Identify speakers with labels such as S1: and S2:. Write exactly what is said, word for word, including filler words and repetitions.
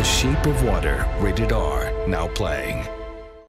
S1: The Shape of Water, rated R, now playing.